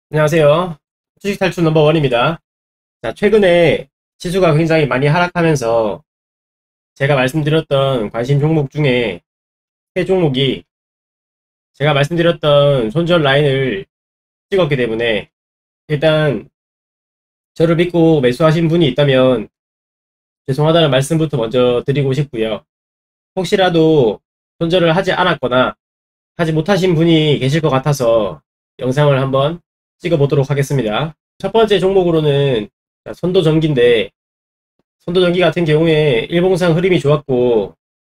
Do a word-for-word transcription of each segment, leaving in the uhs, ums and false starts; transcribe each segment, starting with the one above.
안녕하세요. 주식 탈출 넘버원입니다. 자, 최근에 지수가 굉장히 많이 하락하면서 제가 말씀드렸던 관심 종목 중에 세 종목이 제가 말씀드렸던 손절 라인을 찍었기 때문에 일단 저를 믿고 매수하신 분이 있다면 죄송하다는 말씀부터 먼저 드리고 싶고요. 혹시라도 손절을 하지 않았거나 하지 못하신 분이 계실 것 같아서 영상을 한번 찍어보도록 하겠습니다. 첫 번째 종목으로는 선도전기인데, 선도전기 같은 경우에 일봉상 흐름이 좋았고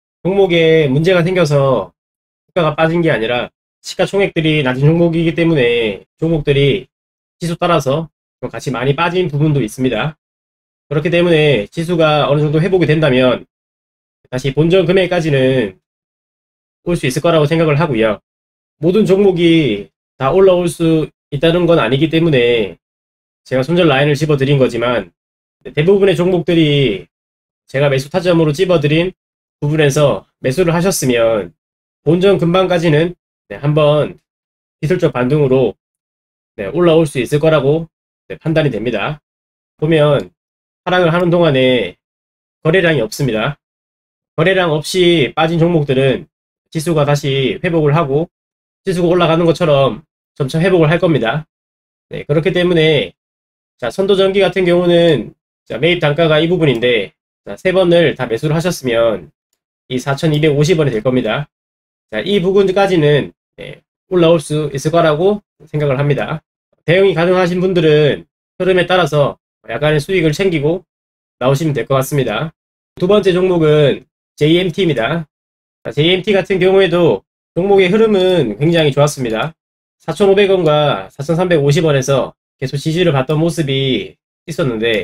종목에 문제가 생겨서 주가가 빠진 게 아니라 시가총액들이 낮은 종목이기 때문에 종목들이 지수 따라서 좀 같이 많이 빠진 부분도 있습니다. 그렇기 때문에 지수가 어느 정도 회복이 된다면 다시 본전 금액까지는 올 수 있을 거라고 생각을 하고요. 모든 종목이 다 올라올 수 있다는 건 아니기 때문에 제가 손절 라인을 집어드린 거지만 대부분의 종목들이 제가 매수 타점으로 집어드린 부분에서 매수를 하셨으면 본전 근방까지는 네, 한번 기술적 반등으로 네, 올라올 수 있을 거라고 네, 판단이 됩니다. 보면 하락을 하는 동안에 거래량이 없습니다. 거래량 없이 빠진 종목들은 지수가 다시 회복을 하고 지수가 올라가는 것처럼 점차 회복을 할 겁니다. 네, 그렇기 때문에 자, 선도전기 같은 경우는 자, 매입 단가가 이 부분인데 자, 세 번을 다 매수를 하셨으면 이 사천이백오십 원이 될 겁니다. 자, 이 부분까지는 네, 올라올 수 있을 거라고 생각을 합니다. 대응이 가능하신 분들은 흐름에 따라서 약간의 수익을 챙기고 나오시면 될 것 같습니다. 두 번째 종목은 제이엠티입니다. 제이엠티 같은 경우에도 종목의 흐름은 굉장히 좋았습니다. 사천오백 원과 사천삼백오십 원에서 계속 지지를 받던 모습이 있었는데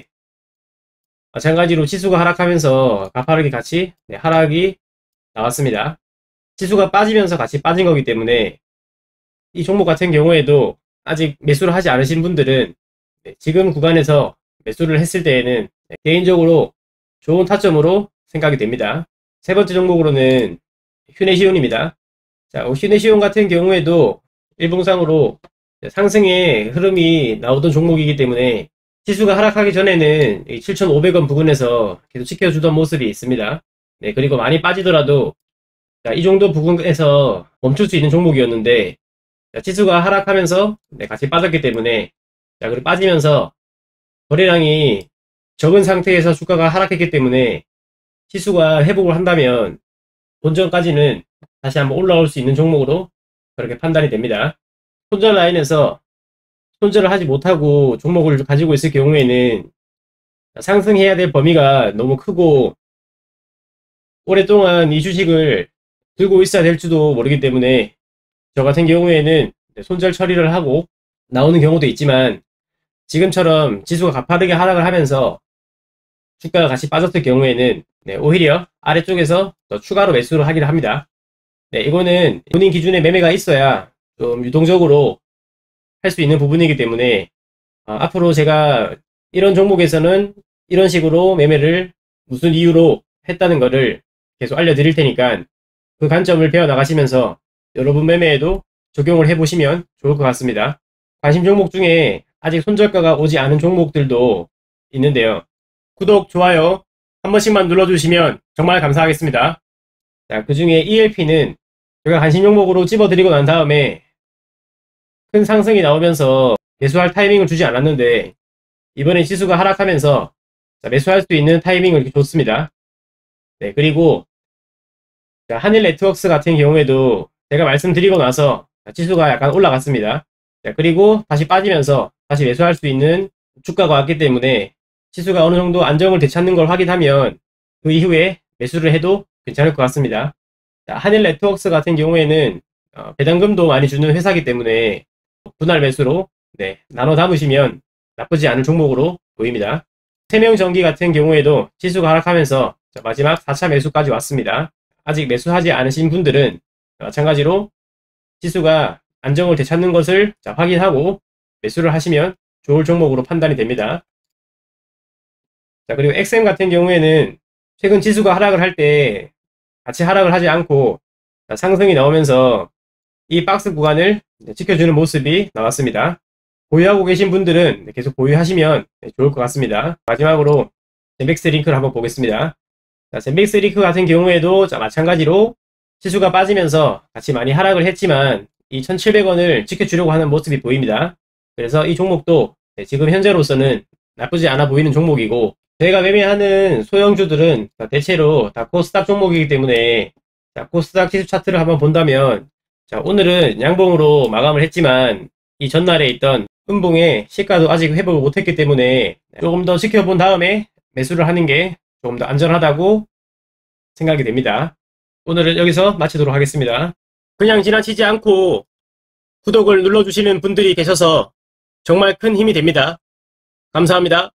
마찬가지로 지수가 하락하면서 가파르게 같이 네, 하락이 나왔습니다. 지수가 빠지면서 같이 빠진 거기 때문에 이 종목 같은 경우에도 아직 매수를 하지 않으신 분들은 네, 지금 구간에서 매수를 했을 때에는 네, 개인적으로 좋은 타점으로 생각이 됩니다. 세 번째 종목으로는 휴내시온입니다. 자, 휴내시온 같은 경우에도 일봉상으로 상승의 흐름이 나오던 종목이기 때문에 지수가 하락하기 전에는 칠천오백 원 부근에서 계속 지켜주던 모습이 있습니다. 네, 그리고 많이 빠지더라도 자, 이 정도 부근에서 멈출 수 있는 종목이었는데 자, 지수가 하락하면서 네, 같이 빠졌기 때문에 자, 그리고 빠지면서 거래량이 적은 상태에서 주가가 하락했기 때문에 지수가 회복을 한다면 본전까지는 다시 한번 올라올 수 있는 종목으로 그렇게 판단이 됩니다. 손절 라인에서 손절을 하지 못하고 종목을 가지고 있을 경우에는 상승해야 될 범위가 너무 크고 오랫동안 이 주식을 들고 있어야 될지도 모르기 때문에 저 같은 경우에는 손절 처리를 하고 나오는 경우도 있지만 지금처럼 지수가 가파르게 하락을 하면서 주가가 같이 빠졌을 경우에는 네, 오히려 아래쪽에서 더 추가로 매수를 하기를 합니다. 네, 이거는 본인 기준에 매매가 있어야 좀 유동적으로 할 수 있는 부분이기 때문에 어, 앞으로 제가 이런 종목에서는 이런 식으로 매매를 무슨 이유로 했다는 거를 계속 알려드릴 테니까 그 관점을 배워 나가시면서 여러분 매매에도 적용을 해보시면 좋을 것 같습니다. 관심 종목 중에 아직 손절가가 오지 않은 종목들도 있는데요. 구독, 좋아요 한 번씩만 눌러주시면 정말 감사하겠습니다. 자, 그 중에 이엘피는 제가 관심 종목으로 집어드리고 난 다음에 큰 상승이 나오면서 매수할 타이밍을 주지 않았는데 이번에 지수가 하락하면서 매수할 수 있는 타이밍을 이렇게 줬습니다. 네, 그리고 한일 네트워크스 같은 경우에도 제가 말씀드리고 나서 지수가 약간 올라갔습니다. 자, 그리고 다시 빠지면서 다시 매수할 수 있는 주가가 왔기 때문에 지수가 어느 정도 안정을 되찾는 걸 확인하면 그 이후에 매수를 해도 괜찮을 것 같습니다. 자, 한일 네트워크스 같은 경우에는 어, 배당금도 많이 주는 회사이기 때문에 분할 매수로 네, 나눠 담으시면 나쁘지 않은 종목으로 보입니다. 세명전기 같은 경우에도 지수가 하락하면서 마지막 사 차 매수까지 왔습니다. 아직 매수하지 않으신 분들은 마찬가지로 지수가 안정을 되찾는 것을 확인하고 매수를 하시면 좋을 종목으로 판단이 됩니다. 자, 그리고 엑스엠 같은 경우에는 최근 지수가 하락을 할 때 같이 하락을 하지 않고 상승이 나오면서 이 박스 구간을 지켜주는 모습이 나왔습니다. 보유하고 계신 분들은 계속 보유하시면 좋을 것 같습니다. 마지막으로 젠백스 링크를 한번 보겠습니다. 자, 젠백스 링크 같은 경우에도 자, 마찬가지로 지수가 빠지면서 같이 많이 하락을 했지만 이 천칠백 원을 지켜주려고 하는 모습이 보입니다. 그래서 이 종목도 지금 현재로서는 나쁘지 않아 보이는 종목이고, 저희가 매매하는 소형주들은 대체로 다 코스닥 종목이기 때문에, 자, 코스닥 지수 차트를 한번 본다면, 자, 오늘은 양봉으로 마감을 했지만 이 전날에 있던 음봉의 시가도 아직 회복을 못했기 때문에 조금 더 지켜본 다음에 매수를 하는 게 조금 더 안전하다고 생각이 됩니다. 오늘은 여기서 마치도록 하겠습니다. 그냥 지나치지 않고 구독을 눌러주시는 분들이 계셔서 정말 큰 힘이 됩니다. 감사합니다.